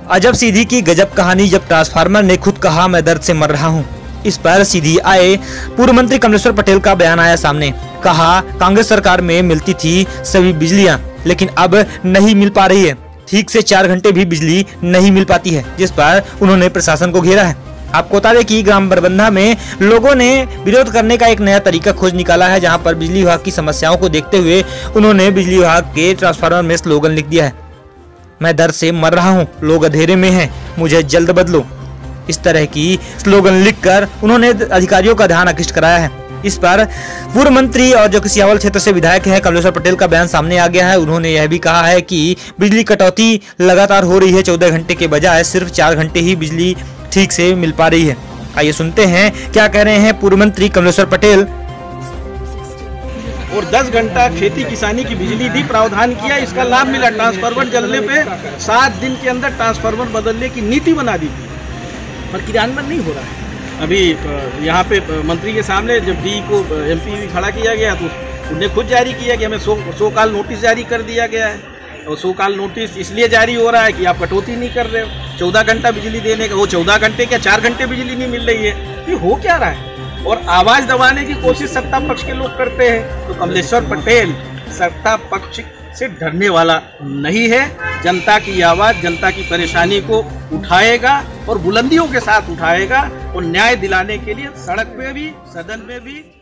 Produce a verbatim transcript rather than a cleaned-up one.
अजब सीधी की गजब कहानी, जब ट्रांसफार्मर ने खुद कहा मैं दर्द से मर रहा हूँ। इस पर सीधी आए पूर्व मंत्री कमलेश्वर पटेल का बयान आया सामने। कहा कांग्रेस सरकार में मिलती थी सभी बिजलियां, लेकिन अब नहीं मिल पा रही है। ठीक से चार घंटे भी बिजली नहीं मिल पाती है, जिस पर उन्होंने प्रशासन को घेरा है। आपको बता दें कि ग्राम बरबंधा में लोगों ने विरोध करने का एक नया तरीका खोज निकाला है, जहां पर बिजली विभाग की समस्याओं को देखते हुए उन्होंने बिजली विभाग के ट्रांसफार्मर में स्लोगन लिख दिया है, मैं दर्द से मर रहा हूं, लोग अंधेरे में हैं, मुझे जल्द बदलो। इस तरह की स्लोगन लिखकर उन्होंने अधिकारियों का ध्यान आकृष्ट कराया है। इस पर पूर्व मंत्री और जो कि सियावल क्षेत्र से विधायक है कमलेश्वर पटेल का बयान सामने आ गया है। उन्होंने यह भी कहा है कि बिजली कटौती लगातार हो रही है, चौदह घंटे के बजाय सिर्फ चार घंटे ही बिजली ठीक से मिल पा रही है। आइए सुनते हैं क्या कह रहे हैं पूर्व मंत्री कमलेश्वर पटेल। और दस घंटा खेती किसानी की बिजली दी प्रावधान किया, इसका लाभ मिला। ट्रांसफार्मर जलने पे सात दिन के अंदर ट्रांसफार्मर बदलने की नीति बना दी थी, पर क्रियान्वयन नहीं हो रहा है। अभी यहाँ पे मंत्री के सामने जब डी को एमपी खड़ा किया गया तो उन्हें खुद जारी किया कि हमें सो सो काल नोटिस जारी कर दिया गया है। और सो काल नोटिस इसलिए जारी हो रहा है कि आप कटौती नहीं कर रहे हो। चौदह घंटा बिजली देने का, वो चौदह घंटे क्या चार घंटे बिजली नहीं मिल रही है, ये हो क्या रहा है। और आवाज दबाने की कोशिश सत्ता पक्ष के लोग करते हैं। तो कमलेश्वर पटेल सत्ता पक्ष से डरने वाला नहीं है। जनता की आवाज, जनता की परेशानी को उठाएगा और बुलंदियों के साथ उठाएगा और न्याय दिलाने के लिए सड़क पे भी, सदन में भी